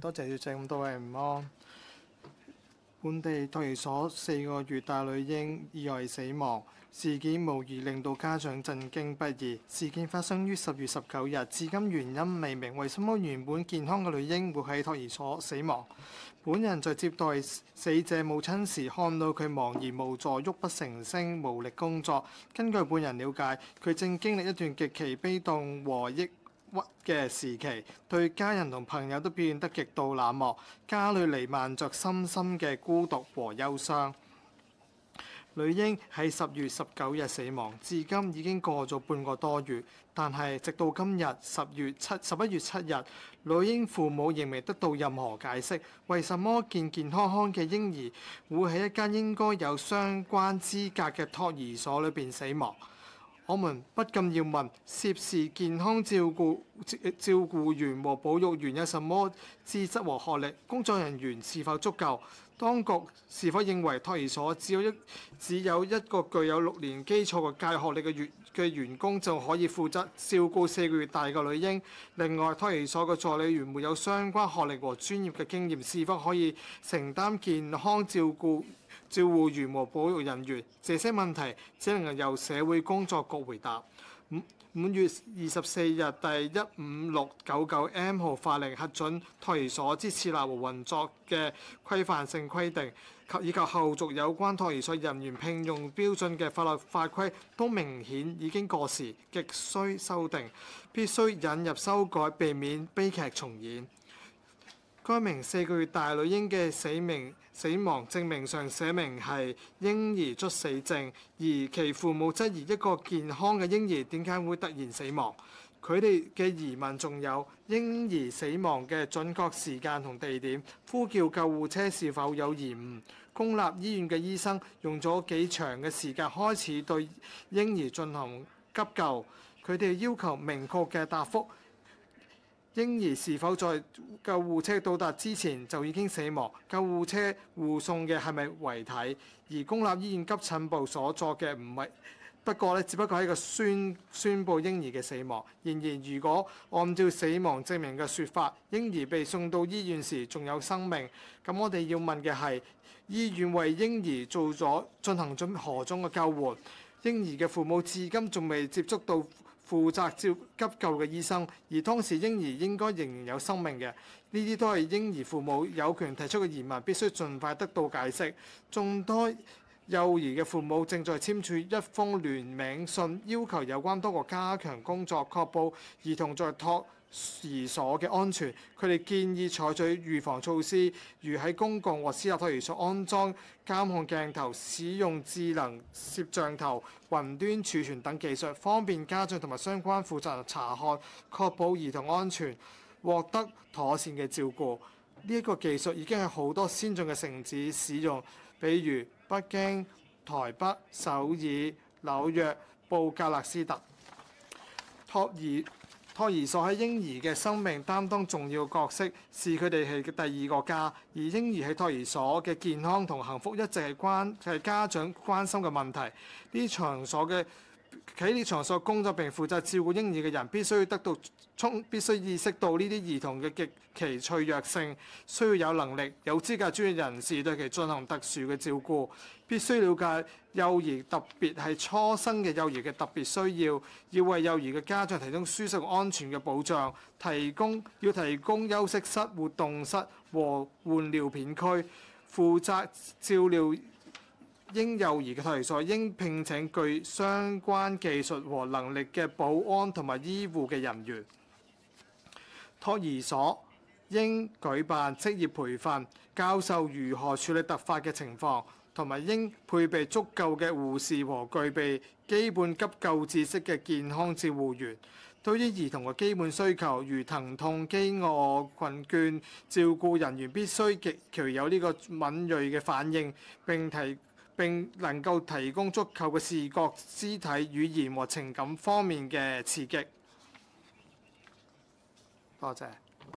多謝小姐，咁多位午安。本地托兒所4個月大女嬰意外死亡事件，無疑令到家長震驚不已。事件發生於10月19日，至今原因未明。為什麼原本健康嘅女嬰會喺托兒所死亡？本人在接待死者母親時，看到佢茫然無助、泣不成聲、無力工作。根據本人了解，佢正經歷一段極其悲痛和抑鬱嘅時期，對家人同朋友都表現得極度冷漠，家裏瀰漫着深深嘅孤獨和憂傷。女嬰喺10月19日死亡，至今已經過咗半個多月，但係直到今日11月7日，女嬰父母仍未得到任何解釋，為什麼健健康康嘅嬰兒會喺一間應該有相關資格嘅托兒所裏邊死亡？我們不禁要問：涉事健康照顧員和保育員有什麼資質和學歷？工作人員是否足夠？當局是否認為托兒所只有一個具有6年基礎嘅教育學歷嘅員工就可以負責照顧4個月大嘅女嬰？另外，托兒所嘅助理員沒有相關學歷和專業嘅經驗，是否可以承擔健康照護員和保育人員？這些問題只能由社會工作局回答。5月24日第15699M 號法令核准托兒所之設立和運作嘅規範性規定，以及後續有關托兒所人員聘用標準嘅法律法規，都明顯已經過時，極需修訂，必須引入修改，避免悲劇重演。該名4個月大女嬰嘅死亡證明上寫明係嬰兒猝死症，而其父母質疑一個健康嘅嬰兒點解會突然死亡。佢哋嘅疑問仲有嬰兒死亡嘅準確時間同地點，呼叫救護車是否有延誤，公立醫院嘅醫生用咗幾長嘅時間開始對嬰兒進行急救，佢哋要求明確嘅答覆。嬰兒是否在救護車到達之前就已經死亡？救護車護送嘅係咪遺體？而公立醫院急診部所作嘅唔係，只不過係一個宣佈嬰兒嘅死亡。然而，如果按照死亡證明嘅說法，嬰兒被送到醫院時仲有生命，咁我哋要問嘅係，醫院為嬰兒進行咗何種嘅救援？嬰兒嘅父母至今仲未接觸到負責急救嘅醫生，而當時嬰兒應該仍然有生命嘅。呢啲都係嬰兒父母有權提出嘅疑問，必須盡快得到解釋。眾多幼兒嘅父母正在簽署一封聯名信，要求有關當局加強工作，確保兒童在托兒所嘅安全。佢哋建議採取預防措施，如喺公共或私立托兒所安裝監控鏡頭、使用智能攝像頭、雲端儲存等技術，方便家長同埋相關負責人查看，確保兒童安全獲得妥善嘅照顧。呢一個技術已經係好多先進嘅城市使用，比如北京、台北、首爾、紐約、布格勒斯特。托兒所喺嬰兒嘅生命擔當重要角色，視佢哋係第二個家。而嬰兒喺托兒所嘅健康同幸福一直係家長關心嘅問題。呢啲場所工作並負責照顧嬰兒嘅人必須意識到呢啲兒童嘅極其脆弱性，需要有能力、有資格專業人士對其進行特殊嘅照顧。必須了解幼兒，特別係初生嘅幼兒嘅特別需要，要為幼兒嘅家長提供舒適安全嘅保障，提供休息室、活動室和換尿片區。負責照料嬰幼兒嘅托兒所應聘請具相關技術和能力嘅保安同埋醫護嘅人員。托兒所應舉辦職業培訓，教授如何處理突發嘅情況，同埋應配備足夠嘅護士和具備基本急救知識嘅健康照護員。對於兒童嘅基本需求，如疼痛、飢餓、困倦，照顧人員必須極其有呢個敏鋭嘅反應，並能夠提供足夠嘅視覺、肢體、語言和情感方面嘅刺激。多謝。